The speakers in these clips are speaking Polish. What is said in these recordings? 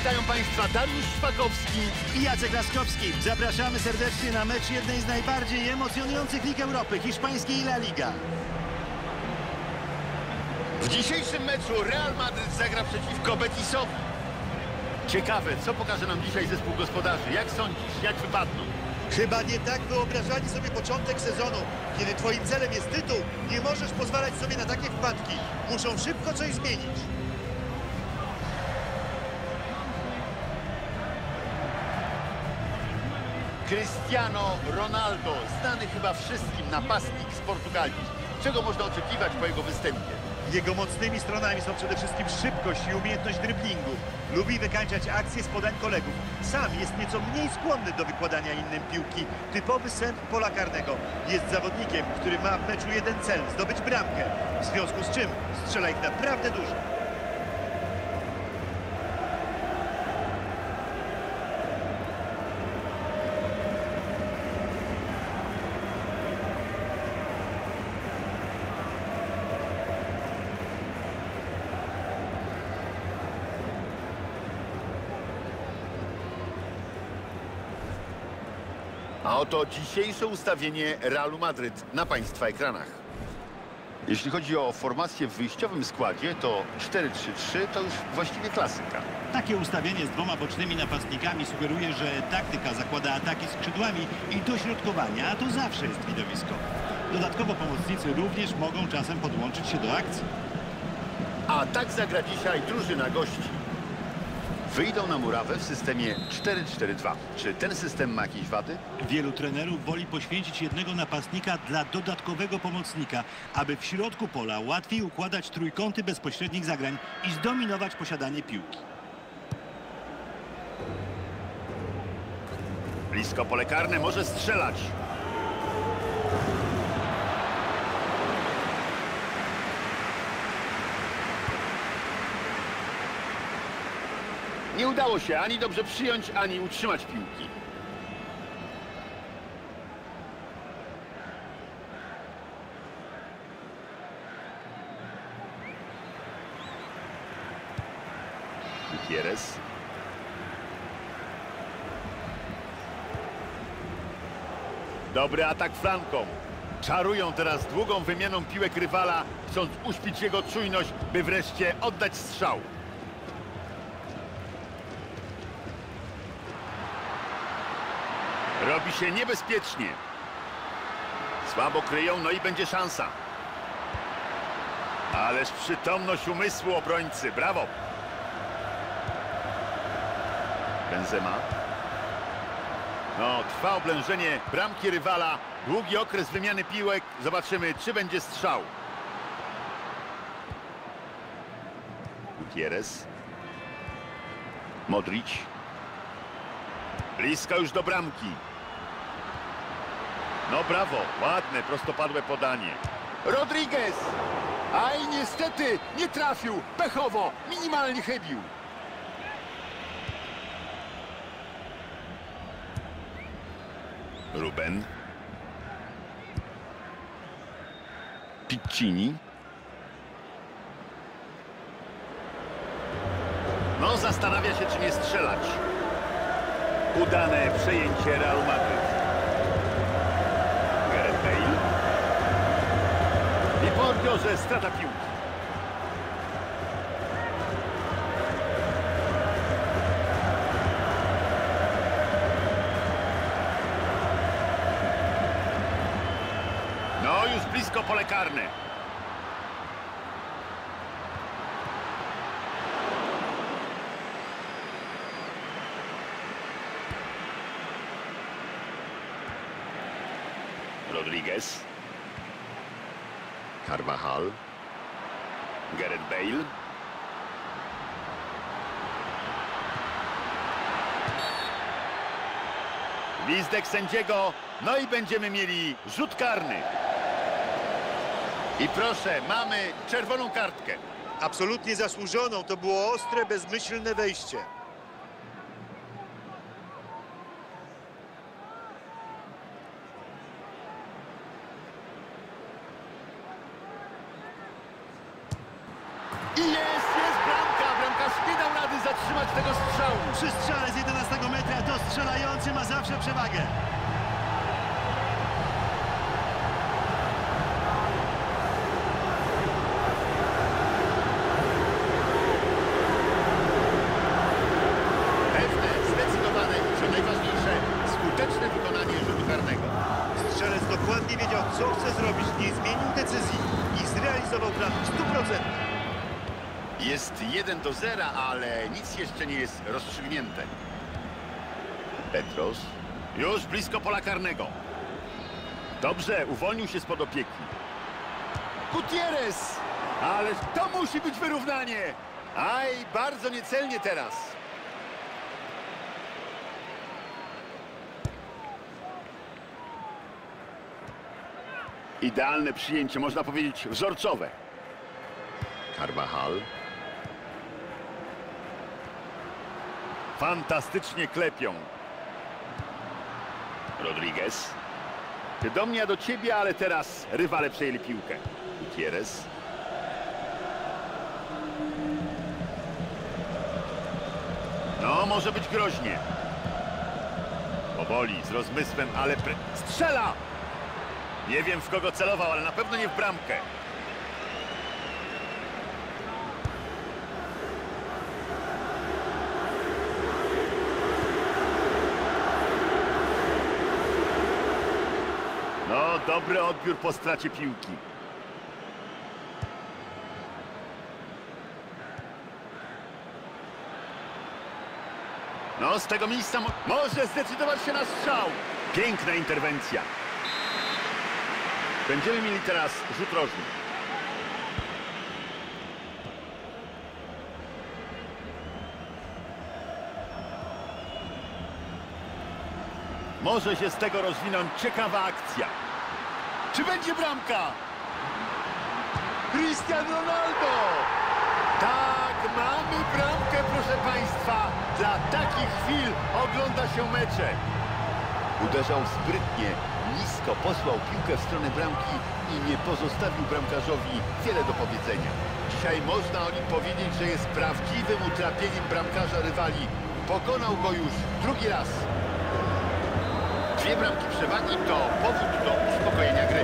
Witają Państwa Dariusz Szpakowski i Jacek Laskowski. Zapraszamy serdecznie na mecz jednej z najbardziej emocjonujących lig Europy, hiszpańskiej La Liga. W dzisiejszym meczu Real Madryt zagra przeciwko Betisowi. Ciekawe, co pokaże nam dzisiaj zespół gospodarzy. Jak sądzisz, jak wypadną? Chyba nie tak wyobrażali sobie początek sezonu. Kiedy twoim celem jest tytuł, nie możesz pozwalać sobie na takie wpadki. Muszą szybko coś zmienić. Cristiano Ronaldo, znany chyba wszystkim napastnik z Portugalii. Czego można oczekiwać po jego występie? Jego mocnymi stronami są przede wszystkim szybkość i umiejętność driblingu. Lubi wykańczać akcje z podań kolegów. Sam jest nieco mniej skłonny do wykładania innym piłki. Typowy sen pola karnego. Jest zawodnikiem, który ma w meczu jeden cel – zdobyć bramkę. W związku z czym strzela ich naprawdę dużo. A oto dzisiejsze ustawienie Realu Madryt na Państwa ekranach. Jeśli chodzi o formację w wyjściowym składzie, to 4-3-3 to już właściwie klasyka. Takie ustawienie z dwoma bocznymi napastnikami sugeruje, że taktyka zakłada ataki skrzydłami i dośrodkowania, a to zawsze jest widowisko. Dodatkowo pomocnicy również mogą czasem podłączyć się do akcji. A tak zagra dzisiaj drużyna gości. Wyjdą na murawę w systemie 4-4-2. Czy ten system ma jakieś wady? Wielu trenerów woli poświęcić jednego napastnika dla dodatkowego pomocnika, aby w środku pola łatwiej układać trójkąty bezpośrednich zagrań i zdominować posiadanie piłki. Blisko pole karne, może strzelać. Nie udało się ani dobrze przyjąć, ani utrzymać piłki. Gutierrez. Dobry atak flanką. Czarują teraz długą wymianą piłek rywala, chcąc uśpić jego czujność, by wreszcie oddać strzał. Robi się niebezpiecznie. Słabo kryją, no i będzie szansa. Ależ przytomność umysłu obrońcy. Brawo. Benzema. No, trwa oblężenie bramki rywala. Długi okres wymiany piłek. Zobaczymy, czy będzie strzał. Gutierrez. Modric. Blisko już do bramki. No brawo, ładne, prostopadłe podanie. Rodriguez! Aj, niestety, nie trafił, pechowo, minimalnie chybił. Ruben. Piccini. No, zastanawia się, czy nie strzelać. Udane przejęcie Realu Madryt. Gareth Bale. I po odbiorze strata piłki. No już blisko pole karne. Rodriguez. Carvajal. Gareth Bale. Gwizdek sędziego. No i będziemy mieli rzut karny. I proszę, mamy czerwoną kartkę. Absolutnie zasłużoną. To było ostre, bezmyślne wejście. I jest bramka. Bramkarz nie dał rady zatrzymać tego strzału. strzału. Przy strzale z 11 metra to strzelający ma zawsze przewagę. Pewne, zdecydowane i co najważniejsze, skuteczne wykonanie rzutu karnego. Strzelec dokładnie wiedział, co chce zrobić, nie zmienił decyzji i zrealizował plan w 100%. Jest 1-0, ale nic jeszcze nie jest rozstrzygnięte. Petros już blisko pola karnego. Dobrze, uwolnił się spod opieki. Gutierrez! Ależ to musi być wyrównanie! Aj, bardzo niecelnie teraz. Idealne przyjęcie, można powiedzieć wzorcowe. Carvajal. Fantastycznie klepią. Rodriguez. Ty do mnie, a do ciebie, ale teraz rywale przejęli piłkę. Gutierrez. No, może być groźnie. Powoli, z rozmysłem, ale strzela! Nie wiem, w kogo celował, ale na pewno nie w bramkę. No, dobry odbiór po stracie piłki. No, z tego miejsca może zdecydować się na strzał. Piękna interwencja. Będziemy mieli teraz rzut rożny. Może się z tego rozwinąć ciekawa akcja. Czy będzie bramka? Cristiano Ronaldo! Tak, mamy bramkę, proszę Państwa. Dla takich chwil ogląda się mecze. Uderzał sprytnie, nisko, posłał piłkę w stronę bramki i nie pozostawił bramkarzowi wiele do powiedzenia. Dzisiaj można o nim powiedzieć, że jest prawdziwym utrapieniem bramkarza rywali. Pokonał go już drugi raz. 2 bramki przewagi to powód do uspokojenia gry.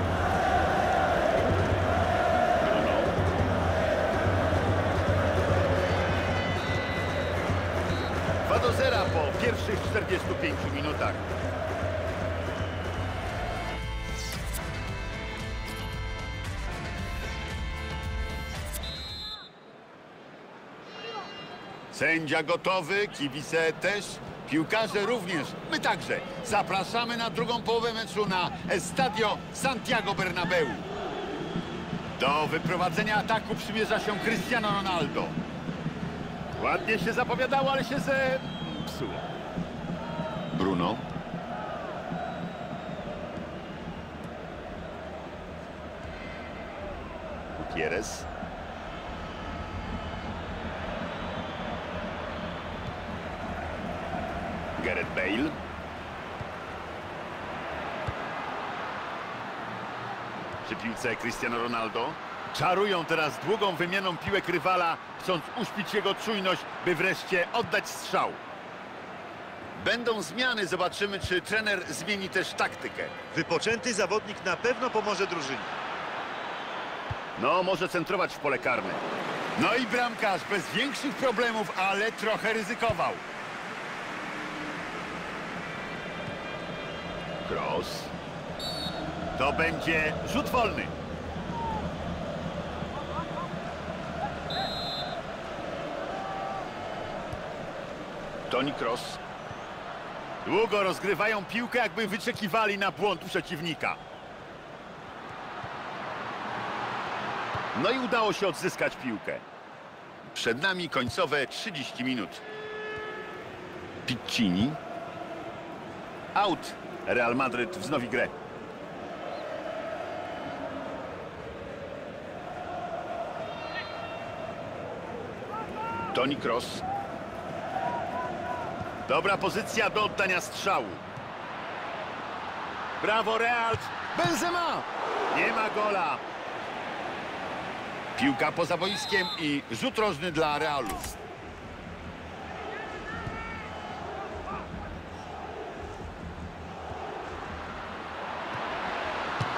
Bruno. 2-0 po pierwszych 45 minutach. Sędzia gotowy, kibice też, piłkarze również, my także. Zapraszamy na drugą połowę meczu na Estadio Santiago Bernabeu. Do wyprowadzenia ataku przymierza się Cristiano Ronaldo. Ładnie się zapowiadało, ale się zepsuło. Bruno. Gutierrez. Gareth Bale. Przy piłce Cristiano Ronaldo. Czarują teraz długą wymianą piłek rywala, chcąc uśpić jego czujność, by wreszcie oddać strzał. Będą zmiany, zobaczymy, czy trener zmieni też taktykę. Wypoczęty zawodnik na pewno pomoże drużynie. No, może centrować w pole karne. No i bramkarz bez większych problemów, ale trochę ryzykował. Cross. To będzie rzut wolny. Toni Kroos. Długo rozgrywają piłkę, jakby wyczekiwali na błąd przeciwnika. No i udało się odzyskać piłkę. Przed nami końcowe 30 minut. Piccini. Out. Real Madryt wznowi grę. Toni Kroos. Dobra pozycja do oddania strzału. Brawo Real. Benzema. Nie ma gola. Piłka poza boiskiem i rzut rożny dla Realu.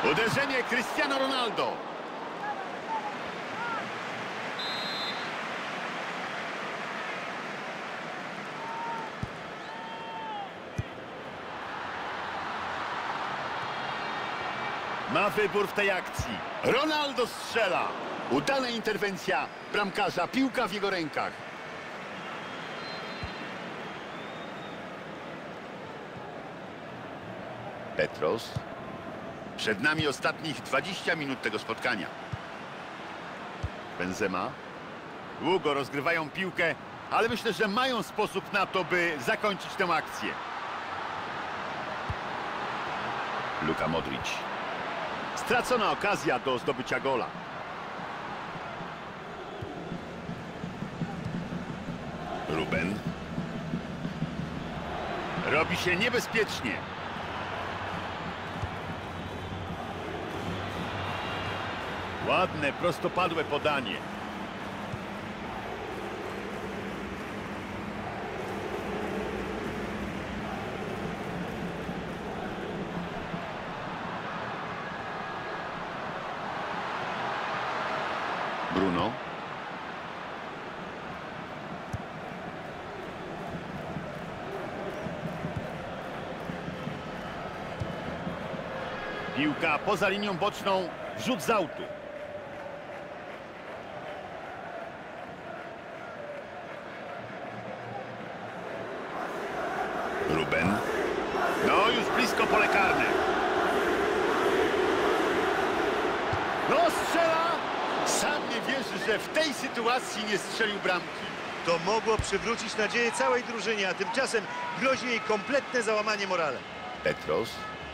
Uderzenie Cristiano Ronaldo. Ma wybór w tej akcji. Ronaldo strzela. Udana interwencja bramkarza. Piłka w jego rękach. Petros. Przed nami ostatnich 20 minut tego spotkania. Benzema. Długo rozgrywają piłkę, ale myślę, że mają sposób na to, by zakończyć tę akcję. Luka Modric. Stracona okazja do zdobycia gola. Ruben. Robi się niebezpiecznie. Ładne, prostopadłe podanie. Bruno. Piłka poza linią boczną, wrzut z autu. Ruben. No, już blisko pole karne. No, strzela! Sam nie wierzy, że w tej sytuacji nie strzelił bramki. To mogło przywrócić nadzieję całej drużynie, a tymczasem grozi jej kompletne załamanie morale. Petros.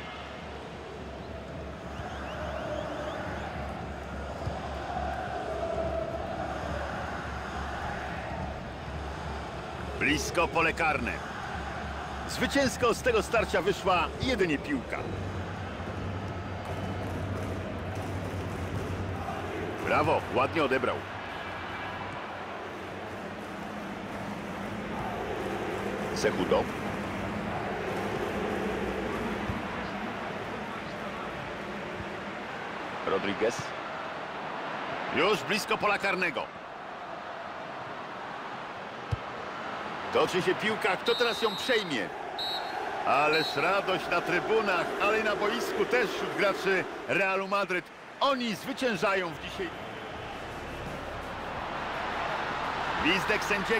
Blisko pole karne. Zwycięsko z tego starcia wyszła jedynie piłka. Brawo, ładnie odebrał. Cejudo. Rodriguez. Już blisko pola karnego. Toczy się piłka, kto teraz ją przejmie? Ależ radość na trybunach, ale i na boisku też wśród graczy Realu Madryt. Oni zwyciężają w dzisiaj. Gwizdek sędziego.